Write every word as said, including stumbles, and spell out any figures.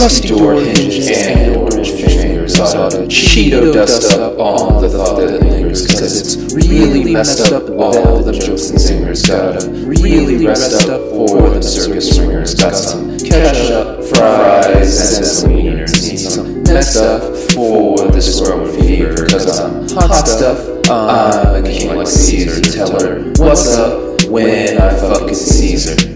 rusty door hinges and orange fingers ought to Cheeto dust up all the thought that lingers, cause it's really messed up all the jokes and singers. Gotta really rest up for the circus ringers. Got some ketchup, fries, and some wieners. Need some next up for this growing fever, cause I'm hot stuff. I'm a king like Caesar. Tell her what's up when I fuck Caesar.